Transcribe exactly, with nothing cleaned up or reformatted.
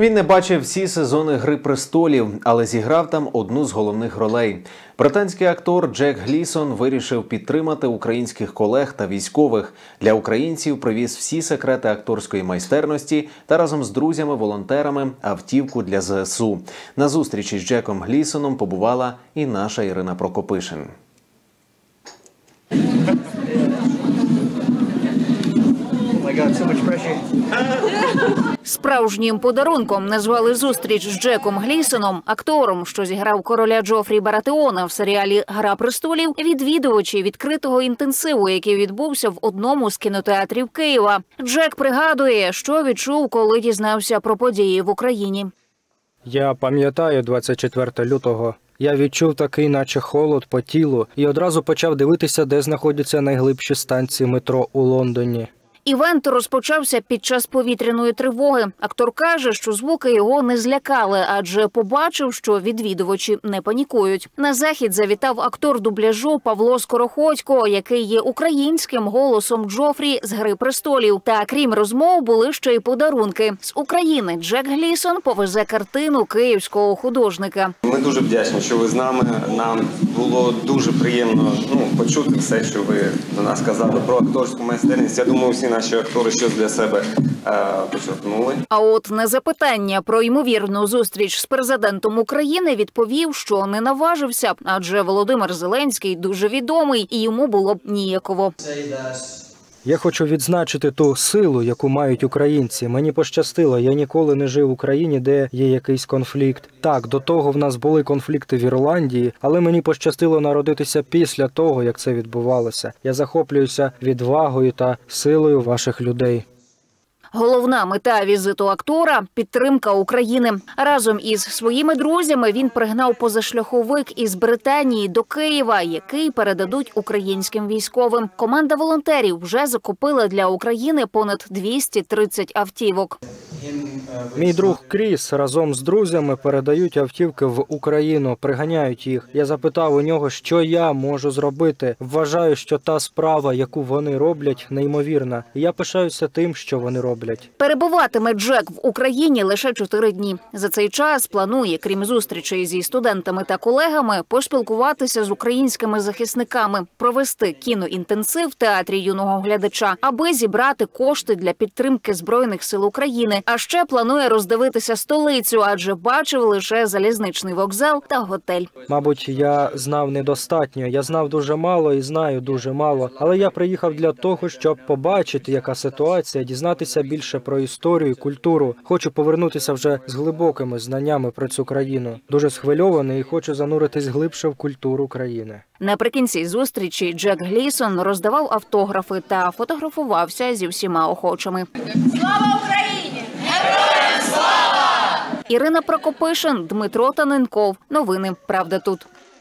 Він не бачив всі сезони «Гри престолів», але зіграв там одну з головних ролей. Британський актор Джек Глісон вирішив підтримати українських колег та військових. Для українців привіз всі секрети акторської майстерності та разом з друзями-волонтерами автівку для зе ес у. На зустрічі з Джеком Глісоном побувала і наша Ірина Прокопишин. Справжнім подарунком назвали зустріч з Джеком Глісоном, актором, що зіграв короля Джофрі Баратеона в серіалі «Гра престолів», відвідувачі відкритого інтенсиву, який відбувся в одному з кінотеатрів Києва. Джек пригадує, що відчув, коли дізнався про події в Україні. Я пам'ятаю двадцять четвертого лютого. Я відчув такий, наче холод по тілу, і одразу почав дивитися, де знаходяться найглибші станції метро у Лондоні. Івент розпочався під час повітряної тривоги. Актор каже, що звуки його не злякали, адже побачив, що відвідувачі не панікують. На захід завітав актор дубляжу Павло Скороходько, який є українським голосом Джофрі з «Гри престолів». Та крім розмов, були ще й подарунки. З України Джек Глісон повезе картину київського художника. Ми дуже вдячні, що ви з нами. Нам було дуже приємно ну, почути все, що ви до нас казали про акторську майстерність. Я думаю, всі наші актори щось для себе е, почерпнули. А от на запитання про ймовірну зустріч з президентом України відповів, що не наважився, адже Володимир Зеленський дуже відомий і йому було б ніяково. Я хочу відзначити ту силу, яку мають українці. Мені пощастило, я ніколи не жив в Україні, де є якийсь конфлікт. Так, до того в нас були конфлікти в Ірландії, але мені пощастило народитися після того, як це відбувалося. Я захоплююся відвагою та силою ваших людей. Головна мета візиту актора – підтримка України. Разом із своїми друзями він пригнав позашляховик із Британії до Києва, який передадуть українським військовим. Команда волонтерів вже закупила для України понад двісті тридцять автівок. Мій друг Кріс разом з друзями передають автівки в Україну, приганяють їх. Я запитав у нього, що я можу зробити. Вважаю, що та справа, яку вони роблять, неймовірна. І я пишаюся тим, що вони роблять. Перебуватиме Джек в Україні лише чотири дні. За цей час планує, крім зустрічей зі студентами та колегами, поспілкуватися з українськими захисниками, провести кіноінтенсив в театрі юного глядача, аби зібрати кошти для підтримки Збройних сил України. А ще планує роздивитися столицю, адже бачив лише залізничний вокзал та готель. Мабуть, я знав недостатньо. Я знав дуже мало і знаю дуже мало. Але я приїхав для того, щоб побачити, яка ситуація, дізнатися більше про історію і культуру. Хочу повернутися вже з глибокими знаннями про цю країну. Дуже схвильований і хочу зануритись глибше в культуру країни. Наприкінці зустрічі Джек Глісон роздавав автографи та фотографувався зі всіма охочими. Слава Україні! Героям слава! Ірина Прокопишин, Дмитро Таненков. Новини «Правда тут».